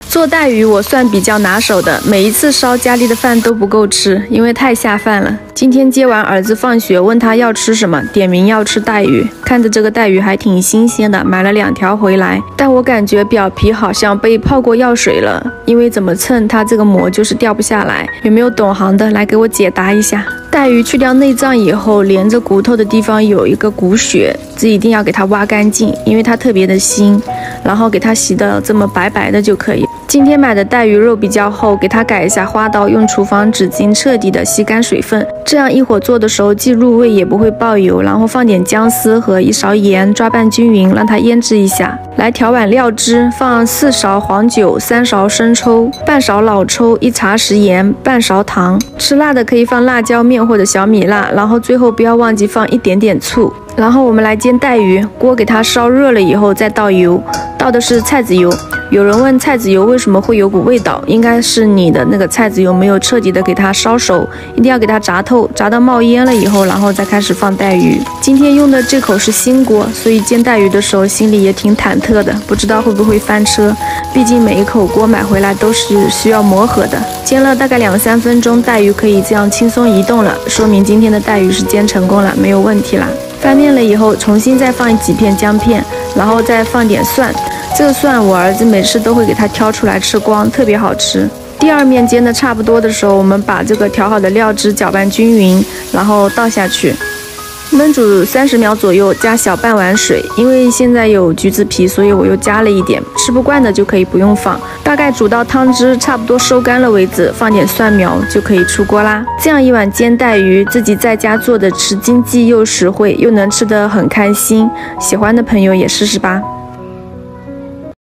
做带鱼我算比较拿手的，每一次烧家里的饭都不够吃，因为太下饭了。今天接完儿子放学，问他要吃什么，点名要吃带鱼。看着这个带鱼还挺新鲜的，买了2条回来，但我感觉表皮好像被泡过药水了，因为怎么蹭它这个膜就是掉不下来。有没有懂行的来给我解答一下？带鱼去掉内脏以后，连着骨头的地方有一个骨血，这一定要给它挖干净，因为它特别的腥，然后给它洗的这么白白的就可以。今天买的带鱼肉比较厚，给它改一下花刀，用厨房纸巾彻底的吸干水分，这样一会儿做的时候既入味也不会爆油。然后放点姜丝和1勺盐，抓拌均匀，让它腌制一下。来调碗料汁，放4勺黄酒、3勺生抽、半勺老抽、1茶匙盐、半勺糖。吃辣的可以放辣椒面或者小米辣，然后最后不要忘记放一点点醋。然后我们来煎带鱼，锅给它烧热了以后再倒油，倒的是菜籽油。有人问菜籽油为什么会有股味道，应该是你的那个菜籽油没有彻底的给它烧熟，一定要给它炸透，炸到冒烟了以后，然后再开始放带鱼。今天用的这口是新锅，所以煎带鱼的时候心里也挺忐忑的，不知道会不会翻车，毕竟每一口锅买回来都是需要磨合的。煎了大概2-3分钟，带鱼可以这样轻松移动了，说明今天的带鱼是煎成功了，没有问题啦。翻面了以后，重新再放几片姜片，然后再放点蒜。这个蒜我儿子每次都会给它挑出来吃光，特别好吃。第2面煎的差不多的时候，我们把这个调好的料汁搅拌均匀，然后倒下去，焖煮30秒左右，加小半碗水。因为现在有橘子皮，所以我又加了一点，吃不惯的就可以不用放。大概煮到汤汁差不多收干了为止，放点蒜苗就可以出锅啦。这样一碗煎带鱼，自己在家做的吃，经济又实惠，又能吃得很开心。喜欢的朋友也试试吧。